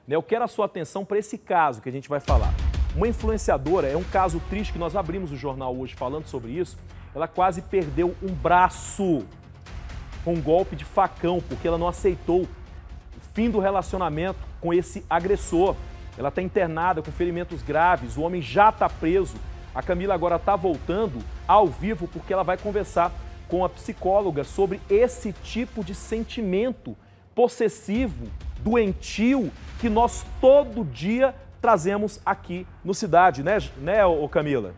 Eu quero a sua atenção para esse caso que a gente vai falar. Uma influenciadora, é um caso triste que nós abrimos o jornal hoje falando sobre isso, ela quase perdeu um braço com um golpe de facão, porque ela não aceitou o fim do relacionamento com esse agressor. Ela está internada com ferimentos graves, o homem já está preso. A Camila agora está voltando ao vivo porque ela vai conversar com a psicóloga sobre esse tipo de sentimento possessivo, doentio, que nós todo dia trazemos aqui no Cidade, né, ô Camila?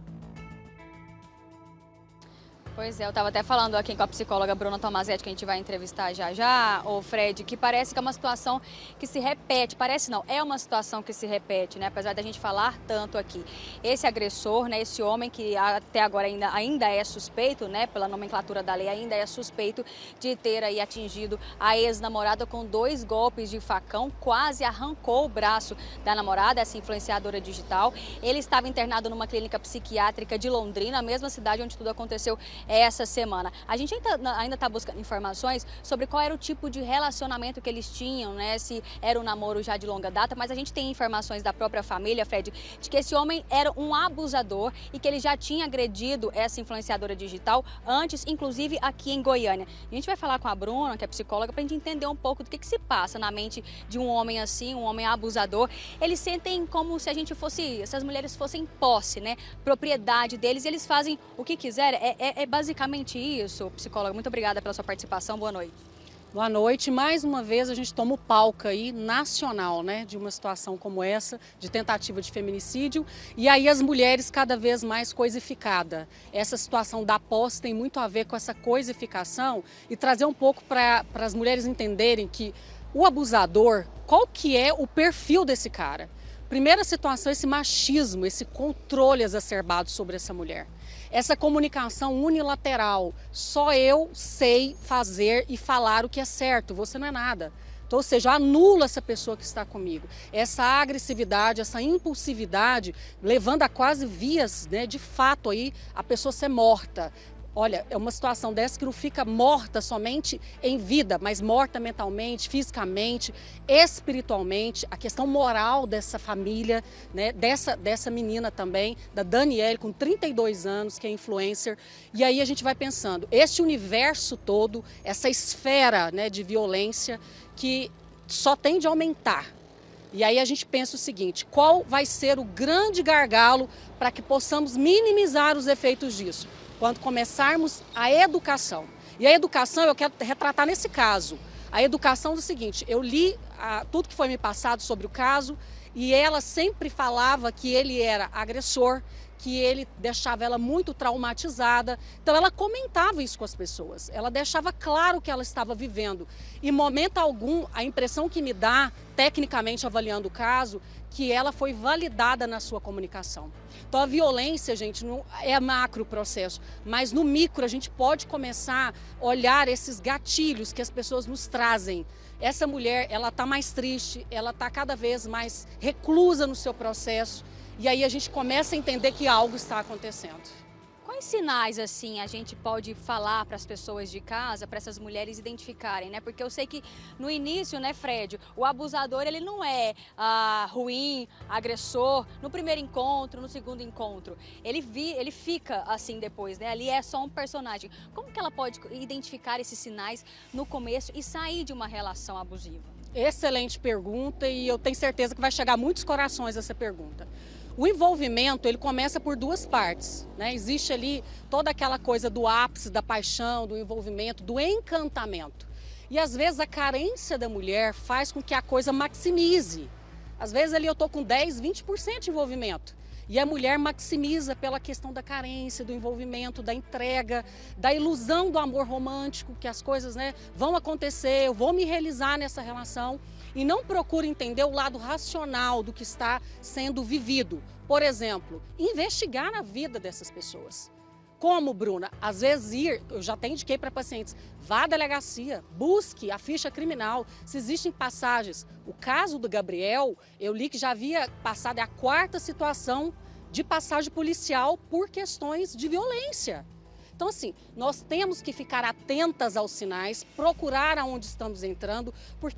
Pois é, eu estava até falando aqui com a psicóloga Bruna Tomazetti, que a gente vai entrevistar já já, ô Fred, que parece que é uma situação que se repete, parece não, é uma situação que se repete, né, apesar da gente falar tanto aqui. Esse agressor, né, esse homem que até agora ainda é suspeito, né, pela nomenclatura da lei, ainda é suspeito de ter aí atingido a ex-namorada com 2 golpes de facão, quase arrancou o braço da namorada, essa influenciadora digital. Ele estava internado numa clínica psiquiátrica de Londrina, a mesma cidade onde tudo aconteceu essa semana. A gente ainda está buscando informações sobre qual era o tipo de relacionamento que eles tinham, né? Se era um namoro já de longa data, mas a gente tem informações da própria família, Fred, de que esse homem era um abusador e que ele já tinha agredido essa influenciadora digital antes, inclusive aqui em Goiânia. A gente vai falar com a Bruna, que é psicóloga, para a gente entender um pouco do que se passa na mente de um homem assim, um homem abusador. Eles sentem como se se as mulheres fossem posse, né? Propriedade deles, e eles fazem o que quiserem. É basicamente isso, psicóloga. Muito obrigada pela sua participação. Boa noite. Boa noite. Mais uma vez a gente toma o palco aí nacional, né, de uma situação como essa, de tentativa de feminicídio, e aí as mulheres cada vez mais coisificadas. Essa situação da posse tem muito a ver com essa coisificação e trazer um pouco para as mulheres entenderem que o abusador, qual que é o perfil desse cara? Primeira situação, esse machismo, esse controle exacerbado sobre essa mulher. Essa comunicação unilateral, só eu sei fazer e falar o que é certo, você não é nada. Então, ou seja, anula essa pessoa que está comigo. Essa agressividade, essa impulsividade, levando a quase vias, né, de fato aí, a pessoa ser morta. Olha, é uma situação dessa que não fica morta somente em vida, mas morta mentalmente, fisicamente, espiritualmente. A questão moral dessa família, né, dessa menina também, da Daniele, com 32 anos, que é influencer. E aí a gente vai pensando, esse universo todo, essa esfera, né, de violência que só tende a aumentar. E aí a gente pensa o seguinte, qual vai ser o grande gargalo para que possamos minimizar os efeitos disso? Quando começarmos a educação. E a educação eu quero retratar nesse caso. A educação do seguinte, eu li tudo que foi me passado sobre o caso e ela sempre falava que ele era agressor, que ele deixava ela muito traumatizada. Então ela comentava isso com as pessoas, ela deixava claro o que ela estava vivendo. Em momento algum, a impressão que me dá, tecnicamente avaliando o caso, que ela foi validada na sua comunicação. Então a violência, gente, não é macro processo, mas no micro a gente pode começar a olhar esses gatilhos que as pessoas nos trazem. Essa mulher, ela está mais triste, ela está cada vez mais reclusa no seu processo, e aí a gente começa a entender que algo está acontecendo. Quais sinais, assim, a gente pode falar para as pessoas de casa, para essas mulheres identificarem, né? Porque eu sei que no início, né, Fred, o abusador, ele não é ruim, agressor, no primeiro encontro, no segundo encontro. Ele fica assim depois, né? Ali é só um personagem. Como que ela pode identificar esses sinais no começo e sair de uma relação abusiva? Excelente pergunta, e eu tenho certeza que vai chegar a muitos corações essa pergunta. O envolvimento, ele começa por 2 partes, né? Existe ali toda aquela coisa do ápice, da paixão, do envolvimento, do encantamento. E às vezes a carência da mulher faz com que a coisa maximize. Às vezes ali eu estou com 10, 20% de envolvimento. E a mulher maximiza pela questão da carência, do envolvimento, da entrega, da ilusão do amor romântico, que as coisas, né, vão acontecer, eu vou me realizar nessa relação. E não procura entender o lado racional do que está sendo vivido. Por exemplo, investigar a vida dessas pessoas. Como, Bruna? Às vezes eu já até indiquei para pacientes, vá à delegacia, busque a ficha criminal, se existem passagens. O caso do Gabriel, eu li que já havia passado a 4ª situação de passagem policial por questões de violência. Então, assim, nós temos que ficar atentas aos sinais, procurar aonde estamos entrando, porque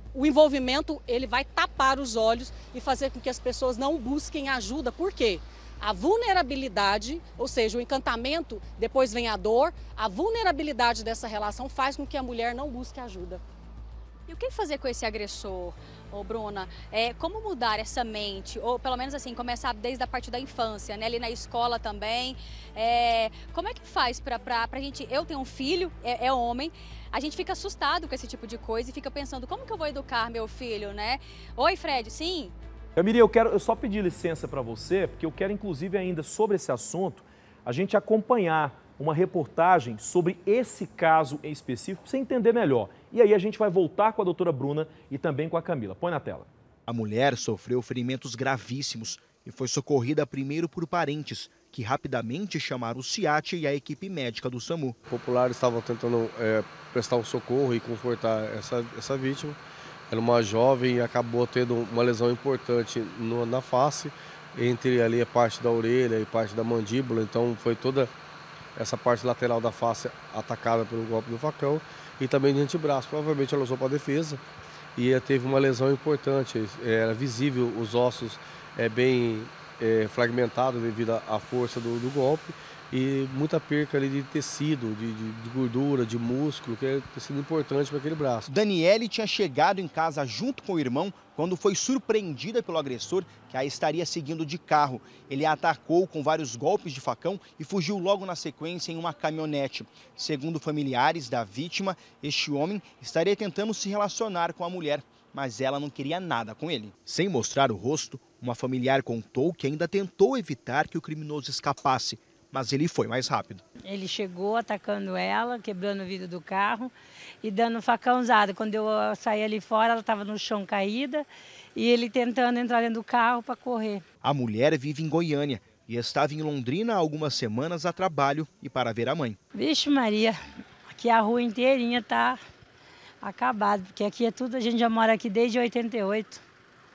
o envolvimento ele vai tapar os olhos e fazer com que as pessoas não busquem ajuda. Por quê? A vulnerabilidade, ou seja, o encantamento, depois vem a dor, a vulnerabilidade dessa relação faz com que a mulher não busque ajuda. E o que fazer com esse agressor, Bruna? Como mudar essa mente? Ou pelo menos assim, começar desde a parte da infância, né? Ali na escola também. Como é que faz pra gente... Eu tenho um filho, é homem, a gente fica assustado com esse tipo de coisa e fica pensando, como que eu vou educar meu filho, né? Oi, Fred, sim? Camille, eu só pedir licença para você, porque eu quero inclusive ainda sobre esse assunto, a gente acompanhar uma reportagem sobre esse caso em específico, para você entender melhor. E aí a gente vai voltar com a doutora Bruna e também com a Camila. Põe na tela. A mulher sofreu ferimentos gravíssimos e foi socorrida primeiro por parentes, que rapidamente chamaram o SIAT e a equipe médica do SAMU. Populares estavam tentando prestar um socorro e confortar essa vítima. Era uma jovem e acabou tendo uma lesão importante na face, entre ali a parte da orelha e parte da mandíbula, então foi toda essa parte lateral da face atacada pelo golpe do facão e também de antebraço. Provavelmente ela usou para defesa e teve uma lesão importante, era visível os ossos bem fragmentados devido à força do golpe e muita perca ali de tecido, de gordura, de músculo, que é tecido importante para aquele braço. Daniele tinha chegado em casa junto com o irmão quando foi surpreendida pelo agressor que a estaria seguindo de carro. Ele a atacou com vários golpes de facão e fugiu logo na sequência em uma caminhonete. Segundo familiares da vítima, este homem estaria tentando se relacionar com a mulher, mas ela não queria nada com ele. Sem mostrar o rosto, uma familiar contou que ainda tentou evitar que o criminoso escapasse, mas ele foi mais rápido. Ele chegou atacando ela, quebrando o vidro do carro e dando facãozada. Quando eu saí ali fora, ela estava no chão caída e ele tentando entrar dentro do carro para correr. A mulher vive em Goiânia e estava em Londrina há algumas semanas a trabalho e para ver a mãe. Vixe Maria, aqui a rua inteirinha está acabada, porque aqui é tudo, a gente já mora aqui desde 88.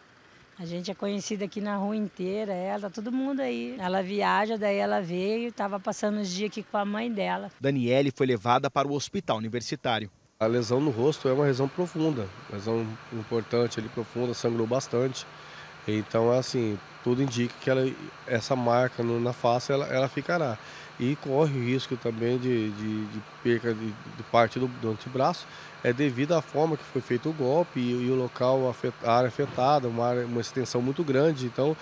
A gente é conhecida aqui na rua inteira, ela, todo mundo aí. Ela viaja, daí ela veio, estava passando os dias aqui com a mãe dela. Daniele foi levada para o hospital universitário. A lesão no rosto é uma lesão profunda, lesão importante, ali profunda, sangrou bastante. Então, assim, tudo indica que essa marca na face, ela ficará. E corre o risco também de perca de parte do antebraço, devido à forma que foi feito o golpe e o local, a área afetada, uma extensão muito grande. Então,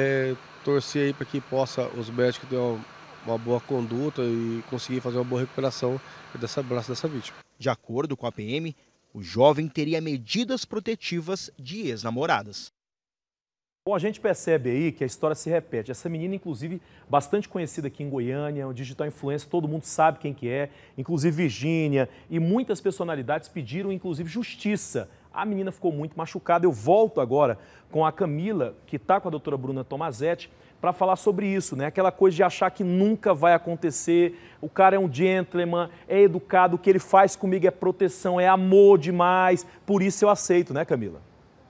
torcer aí para que os médicos tenham uma boa conduta e conseguir fazer uma boa recuperação dessa braço dessa vítima. De acordo com a PM, o jovem teria medidas protetivas de ex-namoradas. Bom, a gente percebe aí que a história se repete. Essa menina, inclusive, bastante conhecida aqui em Goiânia, um digital influencer, todo mundo sabe quem que é, inclusive Virgínia, e muitas personalidades pediram, inclusive, justiça. A menina ficou muito machucada. Eu volto agora com a Camila, que está com a doutora Bruna Tomazetti, para falar sobre isso, né? Aquela coisa de achar que nunca vai acontecer, o cara é um gentleman, é educado, o que ele faz comigo é proteção, é amor demais, por isso eu aceito, né, Camila?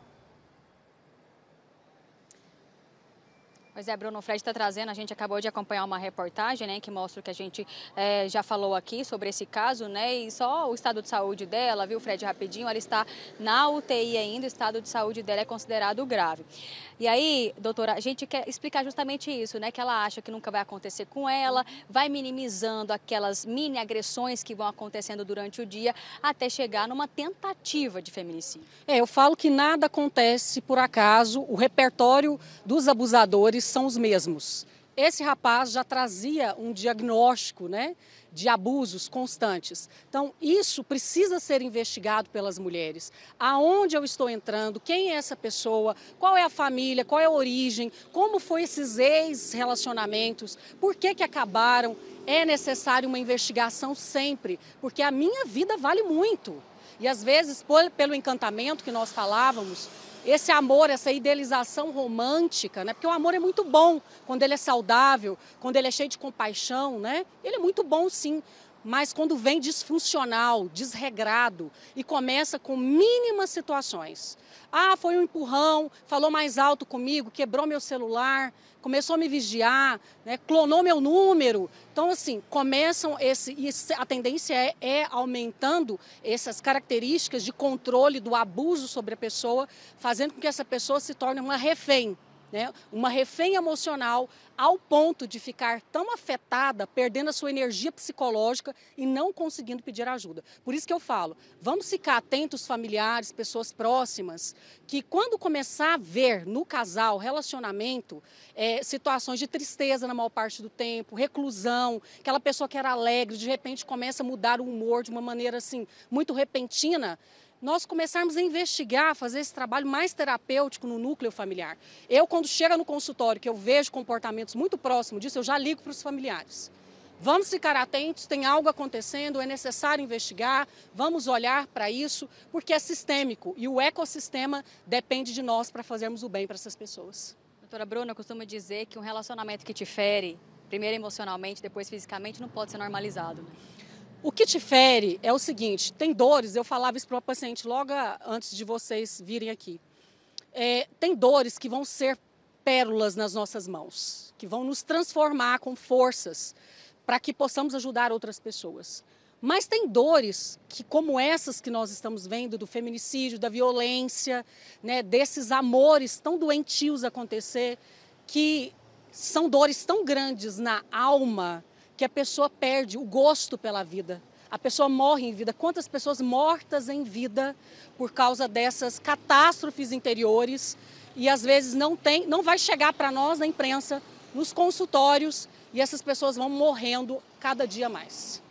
Pois é, Bruno, o Fred está trazendo, a gente acabou de acompanhar uma reportagem, né, que mostra o que a gente já falou aqui sobre esse caso, né, e só o estado de saúde dela, viu, Fred, rapidinho, ela está na UTI ainda, o estado de saúde dela é considerado grave. E aí, doutora, a gente quer explicar justamente isso, né, que ela acha que nunca vai acontecer com ela, vai minimizando aquelas mini agressões que vão acontecendo durante o dia, até chegar numa tentativa de feminicídio. Eu falo que nada acontece por acaso, o repertório dos abusadores são os mesmos. Esse rapaz já trazia um diagnóstico, né, de abusos constantes. Então, isso precisa ser investigado pelas mulheres. Aonde eu estou entrando, quem é essa pessoa, qual é a família, qual é a origem, como foi esses ex-relacionamentos, por que acabaram. É necessário uma investigação sempre, porque a minha vida vale muito. E às vezes, pelo encantamento que nós falávamos, esse amor, essa idealização romântica, né? Porque o amor é muito bom quando ele é saudável, quando ele é cheio de compaixão, né? Ele é muito bom, sim. Mas quando vem disfuncional, desregrado e começa com mínimas situações. Ah, foi um empurrão, falou mais alto comigo, quebrou meu celular, começou a me vigiar, né, clonou meu número. Então, assim, a tendência é aumentando essas características de controle do abuso sobre a pessoa, fazendo com que essa pessoa se torne uma refém. Né, uma refém emocional ao ponto de ficar tão afetada, perdendo a sua energia psicológica e não conseguindo pedir ajuda. Por isso que eu falo, vamos ficar atentos, familiares, pessoas próximas, que quando começar a ver no casal, relacionamento, situações de tristeza na maior parte do tempo, reclusão, aquela pessoa que era alegre, de repente começa a mudar o humor de uma maneira assim, muito repentina, nós começarmos a investigar, fazer esse trabalho mais terapêutico no núcleo familiar. Eu, quando chega no consultório, que eu vejo comportamentos muito próximos disso, eu já ligo para os familiares. Vamos ficar atentos, tem algo acontecendo, é necessário investigar, vamos olhar para isso, porque é sistêmico e o ecossistema depende de nós para fazermos o bem para essas pessoas. Doutora Bruna, eu costumo dizer que um relacionamento que te fere, primeiro emocionalmente, depois fisicamente, não pode ser normalizado, né? O que te fere é o seguinte, tem dores, eu falava isso para o paciente logo antes de vocês virem aqui. Tem dores que vão ser pérolas nas nossas mãos, que vão nos transformar com forças para que possamos ajudar outras pessoas. Mas tem dores que, como essas que nós estamos vendo, do feminicídio, da violência, né, desses amores tão doentios acontecer, que são dores tão grandes na alma, que a pessoa perde o gosto pela vida. A pessoa morre em vida. Quantas pessoas mortas em vida por causa dessas catástrofes interiores e às vezes não vai chegar para nós na imprensa, nos consultórios, e essas pessoas vão morrendo cada dia mais.